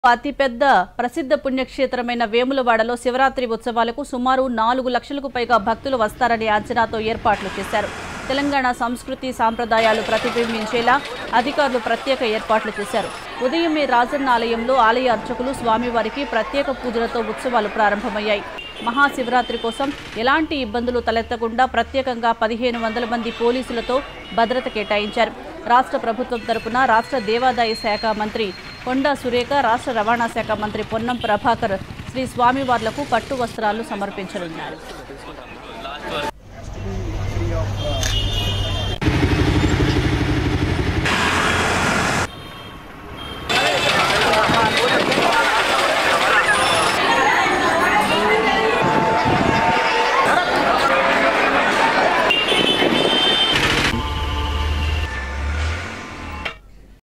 అతిపెద్ద ప్రసిద్ధ పుణ్యక్షేత్రమైన వేములవాడలో శివరాత్రి ఉత్సవాలకు సుమారు 4 లక్షలకు పైగా భక్తులు వస్తారని అంచనాతో ఏర్పాట్లు చేశారు. తెలంగాణ సంస్కృతి సాంప్రదాయాలు ప్రతిబింబించేలా అధికారులు ప్రత్యేక ఏర్పాట్లు చేశారు. ఉదయమే రాజన్న ఆలయంలో ఆలయ అర్చకులు స్వామివారికి ప్రత్యేక పూజలతో ఉత్సవాలు ప్రారంభమయ్యాయి. మహాశివరాత్రి కోసం ఎలాంటి ఇబ్బందులు తలెత్తకుండా ప్రత్యేకంగా 1500 మంది పోలీసులతో భద్రత కేటాయించారు. రాష్ట్ర ప్రభుత్వం తరపున రాష్ట్ర దేవాదాయ శాఖ మంత్రి కొండా సురేఖ, రాష్ట్ర రవాణా శాఖ మంత్రి పొన్నం ప్రభాకర్ శ్రీ స్వామివార్లకు పట్టు వస్త్రాలు సమర్పించనున్నారు.